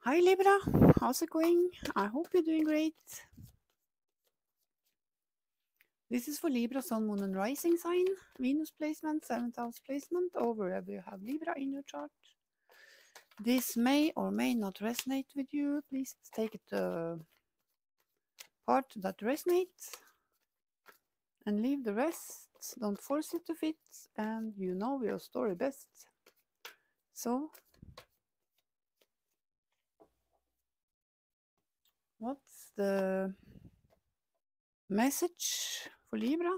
Hi Libra, how's it going? I hope you're doing great. This is for Libra, Sun, Moon and Rising sign, Venus placement, 7th house placement, or wherever you have Libra in your chart. This may or may not resonate with you. Please take it part that resonates and leave the rest. Don't force it to fit, and you know your story best. So, what's the message for Libra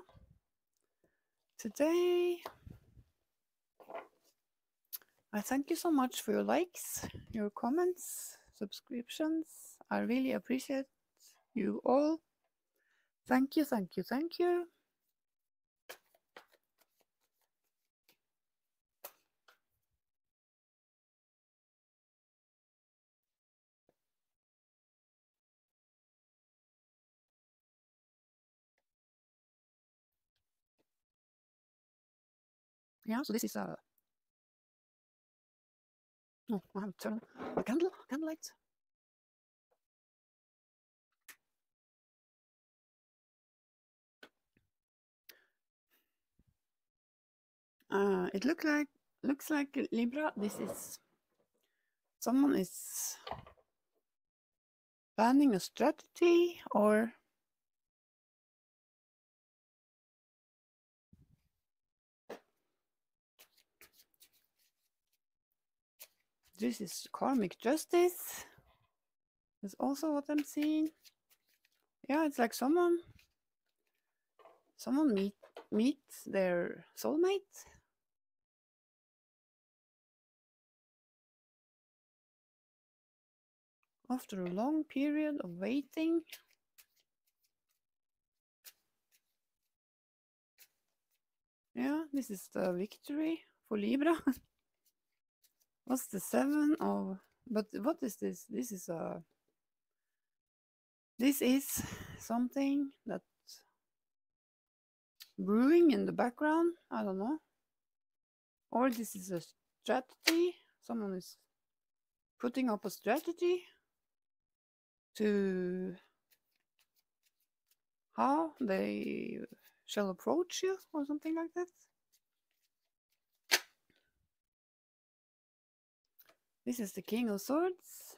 today? I thank you so much for your likes, your comments, subscriptions. I really appreciate you all. Thank you, thank you, thank you. Yeah, so this is a... Oh, I have to turn on the candlelight. It looks like Libra. This is someone is planning a strategy, or this is karmic justice. Is also what I'm seeing. Yeah, it's like someone meets their soulmate. After a long period of waiting. Yeah, this is the victory for Libra. What's the 7 of... But what is this? This is something that's brewing in the background. I don't know. Or this is a strategy. Someone is putting up a strategy to how they shall approach you, or something like that. This is the King of Swords.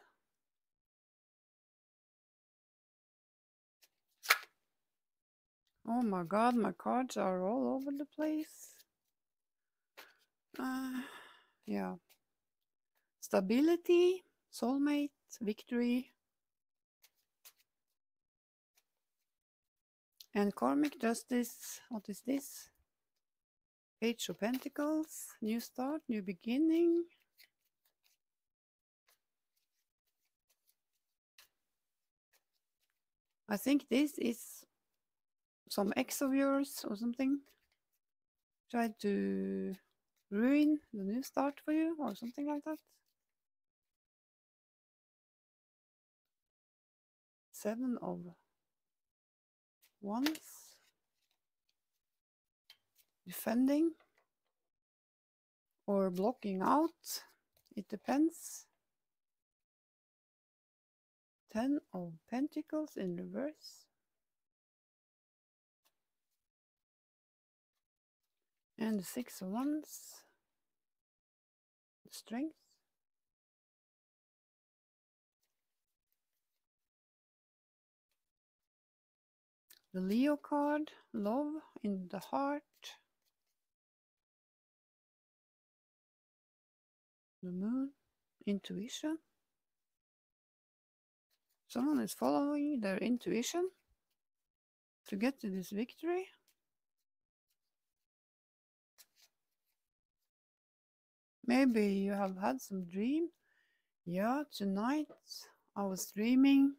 Oh my god, my cards are all over the place. Yeah. Stability, soulmate, victory, and karmic justice. What is this? Page of Pentacles, new start, new beginning. I think this is some ex of yours or something. Tried to ruin the new start for you or something like that. 7 of Wands. Defending or blocking out. It depends. 10 of Pentacles in reverse. And the 6 of Wands. Strength. The Leo card, love in the heart. The Moon, intuition. Someone is following their intuition to get to this victory. Maybe you have had some dream. Yeah, tonight I was dreaming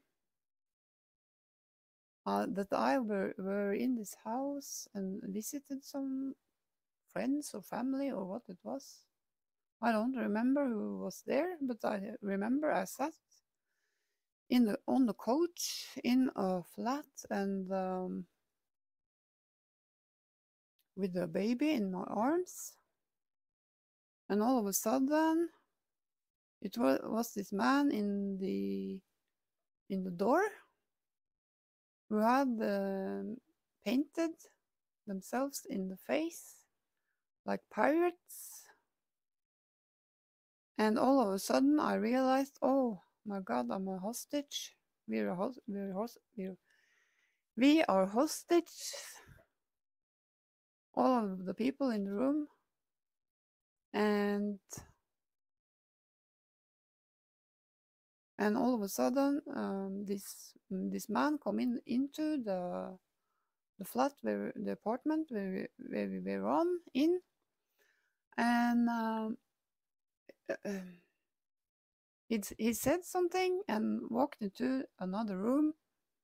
that I were in this house and visited some friends or family or what it was. I don't remember who was there, but I remember I sat on the couch in a flat and with a baby in my arms, and all of a sudden It was this man in the door who had painted themselves in the face like pirates. And all of a sudden I realized, oh my God, I'm a hostage. We are hostage. All of the people in the room. And all of a sudden, this man come into the flat, where the apartment where we were in, and he said something and walked into another room,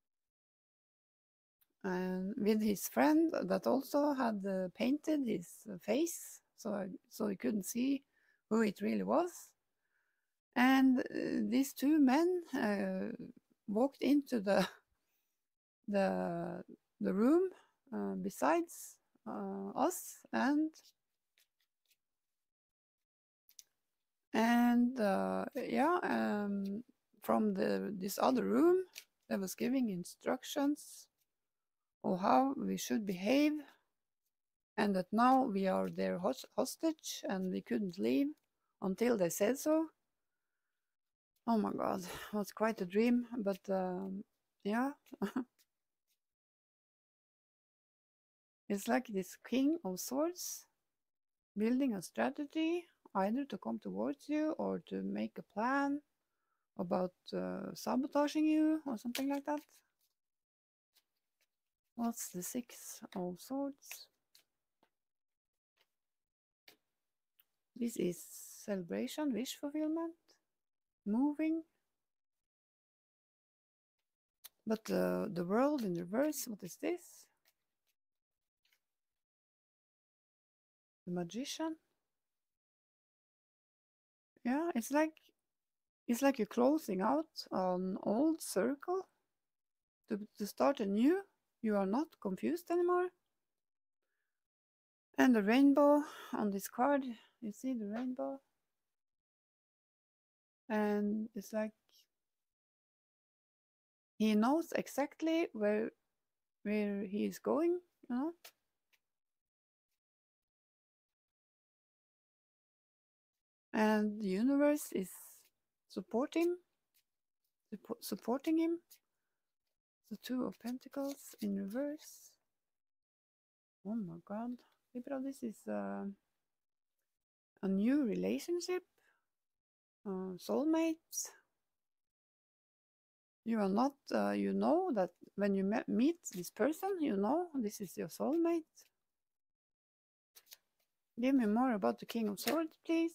and with his friend that also had painted his face, so he couldn't see who it really was. And these two men walked into the room besides us, and from this other room they was giving instructions of how we should behave, and that now we are their hostage and we couldn't leave until they said so. Oh my God, it was quite a dream, but yeah. It's like this King of Swords building a strategy, either to come towards you or to make a plan about sabotaging you or something like that. What's the Six of Swords? This is celebration, wish fulfillment, moving. But the world in reverse, what is this? The Magician. Yeah, it's like you're closing out an old circle to start anew. You are not confused anymore. And the rainbow on this card, you see the rainbow? And it's like he knows exactly where he is going, you know? And the universe is supporting him. The Two of Pentacles in reverse. Oh my God. Libra, this is a new relationship. Soulmates. You are not, you know that when you meet this person, you know this is your soulmate. Give me more about the King of Swords, please.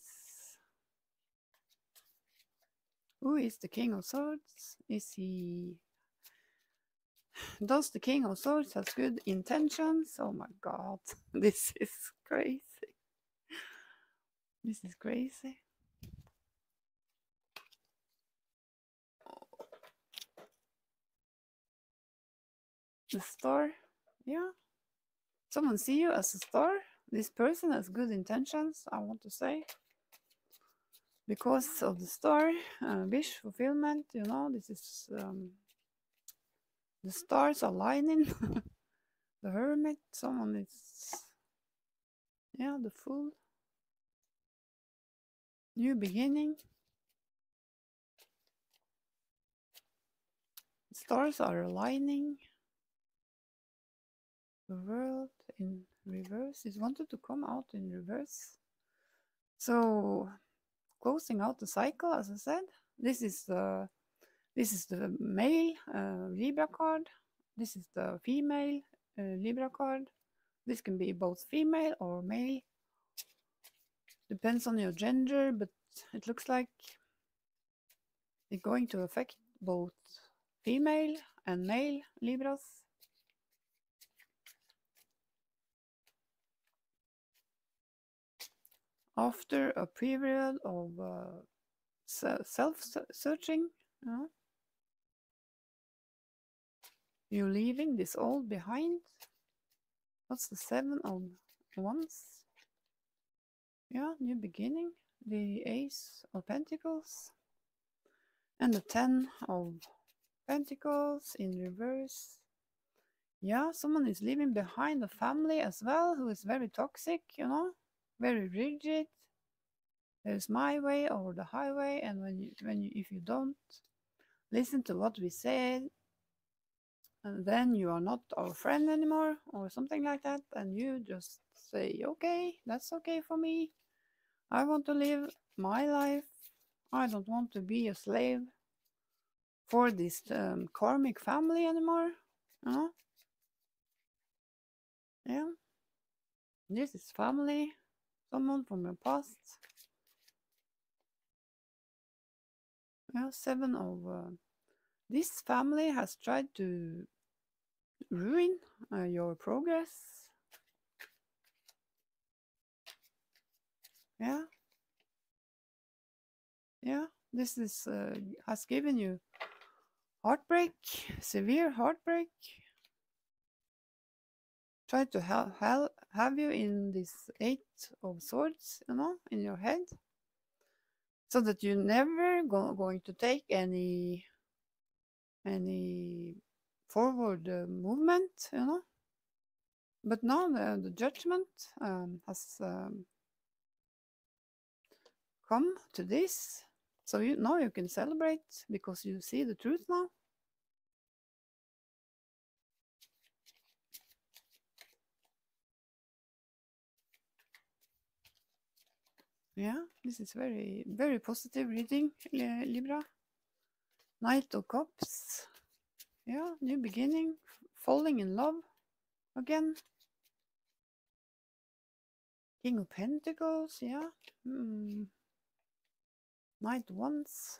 Who is the King of Swords? Does the King of Swords has good intentions? Oh my God, this is crazy. This is crazy. The star, yeah. Someone see you as a star. This person has good intentions, I want to say. Because of the star, wish fulfillment, you know, this is the stars aligning. The Hermit, someone is, yeah, the Fool. New beginning. Stars are aligning. The World in reverse. It wanted to come out in reverse. So closing out the cycle, as I said. This is the male Libra card. This is the female Libra card. This can be both female or male. Depends on your gender, but it looks like it's going to affect both female and male Libras. After a period of self-searching, you're leaving this old behind. What's the Seven of Wands? Yeah, new beginning. the Ace of Pentacles and the 10 of Pentacles in reverse. Yeah, someone is leaving behind a family as well who is very toxic, you know, very rigid. There's my way or the highway, and if you don't listen to what we said, and then you are not our friend anymore or something like that, and you just say, okay, that's okay for me. I want to live my life. I don't want to be a slave for this karmic family anymore. You know? Yeah. This is family. Someone from your past. Yeah, 7 of... this family has tried to ruin your progress. Yeah. Yeah. This is has given you heartbreak, severe heartbreak. Try to have you in this 8 of swords, you know, in your head, so that you never going to take any forward movement, you know. But now the judgment has come to this, so now you can celebrate because you see the truth now. Yeah, this is very, very positive reading, Libra. Knight of Cups. Yeah, new beginning, falling in love again. King of Pentacles, yeah. Knight of Wands.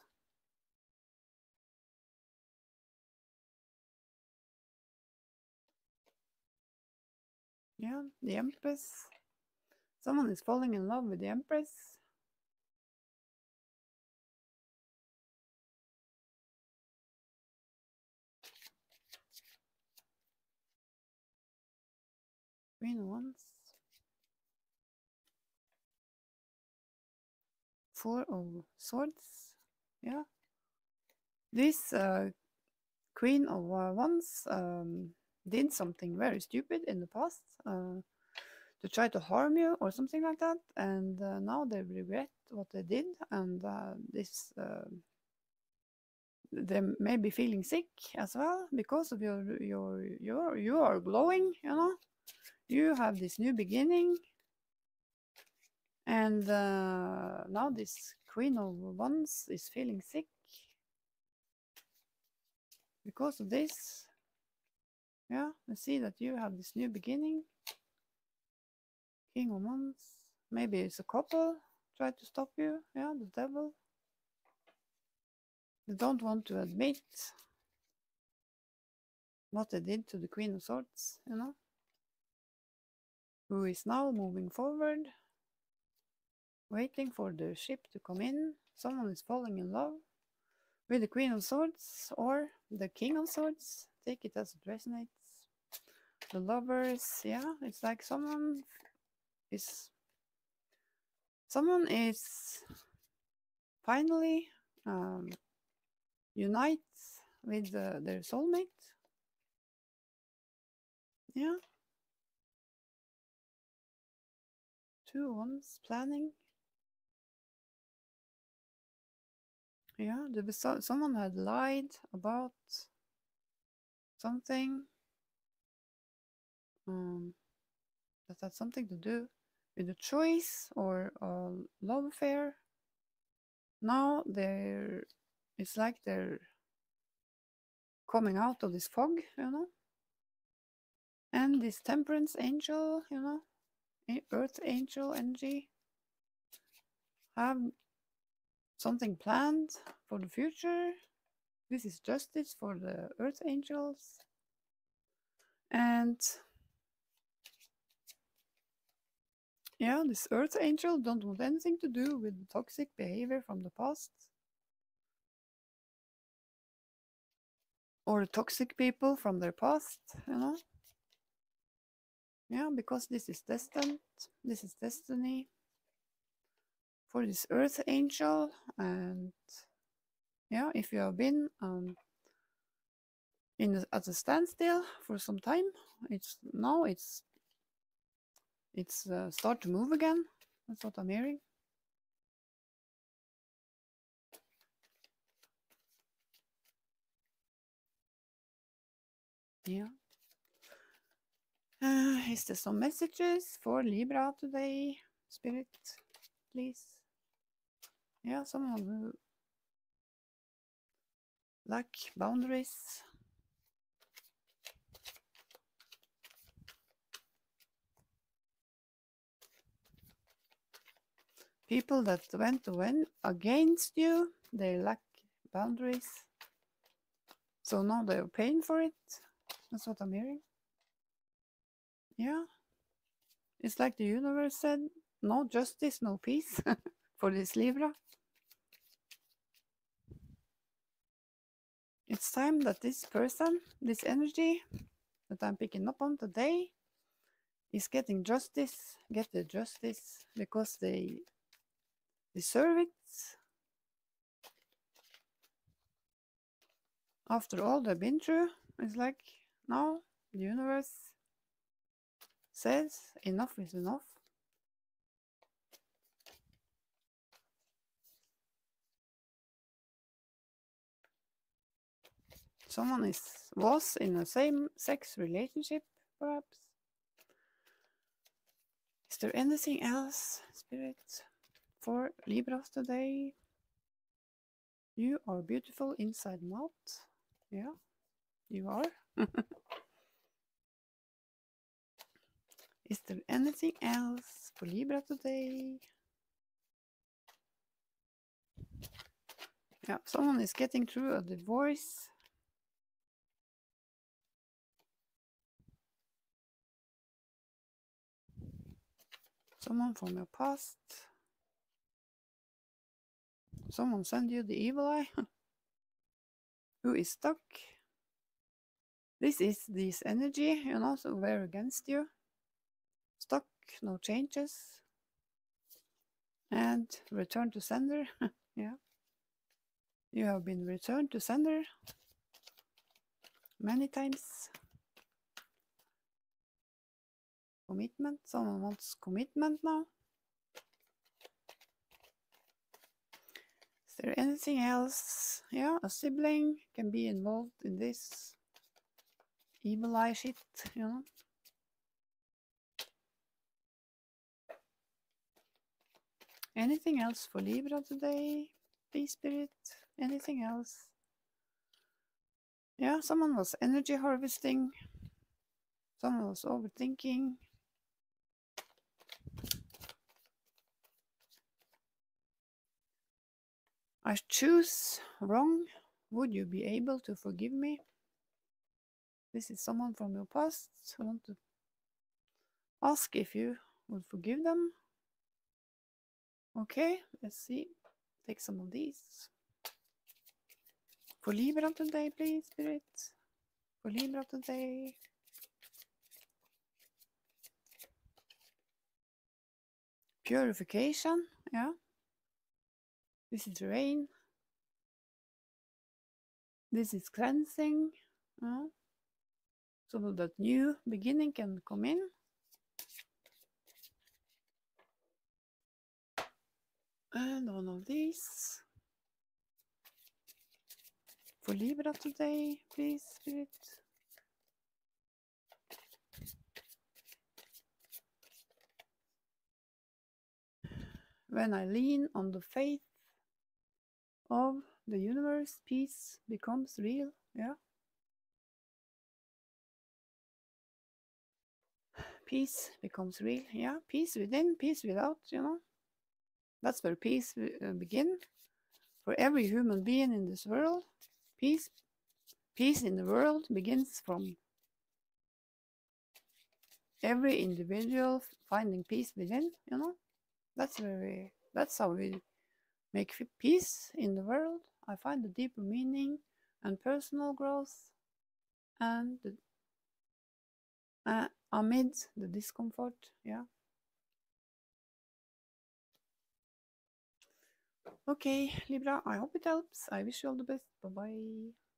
Yeah, the Empress. Someone is falling in love with the Empress. Queen of Wands. 4 of Swords. Yeah. This Queen of Wands did something very stupid in the past to try to harm you or something like that, and now they regret what they did, and they may be feeling sick as well because of you are glowing, you know. You have this new beginning, and now this Queen of Wands is feeling sick because of this. Yeah, I see that you have this new beginning. King of Wands. Maybe it's a couple try to stop you. Yeah, the devil. They don't want to admit what they did to the Queen of Swords, you know. Who is now moving forward, waiting for the ship to come in. Someone is falling in love with the Queen of Swords or the King of Swords. Take it as it resonates. The Lovers, yeah, it's like someone is finally unites with their soulmate. Yeah. 2 Wands planning. Yeah, there was someone had lied about something that had something to do with a choice or a love affair. Now it's like they're coming out of this fog, you know. And this Temperance angel, you know, Earth angel energy, have something planned for the future. This is justice for the Earth angels. And yeah, this Earth angel don't want anything to do with toxic behavior from the past. Or toxic people from their past, you know. Yeah, because this is destined. This is destiny for this earth angel. And yeah, if you have been at a standstill for some time, it's start to move again. That's what I'm hearing. Yeah. Is there some messages for Libra today? Spirit, please. Yeah, someone who lack boundaries. People that went against you, they lack boundaries. So now they're paying for it. That's what I'm hearing. Yeah. It's like the universe said, no justice, no peace for this Libra. It's time that this person, this energy that I'm picking up on today, is getting justice, get the justice, because they deserve it. After all they've been through, it's like now the universe says enough is enough. Someone was in a same-sex relationship, perhaps. Is there anything else, Spirit, for Libras today? You are beautiful inside and out. Yeah, you are. Is there anything else for Libra today? Yeah, someone is getting through a divorce. Someone from your past. Someone send you the evil eye. Who is stuck? This is this energy, you know, so we're against you. Stuck, no changes. And return to sender. Yeah. You have been returned to sender many times. Commitment. Someone wants commitment now. Is there anything else? Yeah, a sibling can be involved in this evil eye shit, you know. Anything else for Libra today? Please, Spirit. Anything else? Yeah, someone was energy harvesting. Someone was overthinking. I choose wrong. Would you be able to forgive me? This is someone from your past. I want to ask if you would forgive them. Okay, let's see. Take some of these. For Libra today, please, Spirit. For Libra today. Purification, yeah. This is rain. This is cleansing. So that new beginning can come in. And one of these. For Libra today, please, Spirit. When I lean on the faith of the universe, peace becomes real. Yeah. Peace becomes real. Yeah. Peace within, peace without, you know. That's where peace begins. For every human being in this world, peace in the world begins from every individual finding peace within, you know. That's how we make peace in the world. I find the deeper meaning and personal growth, and amid the discomfort. Yeah. Okay, Libra, I hope it helps. I wish you all the best. Bye bye.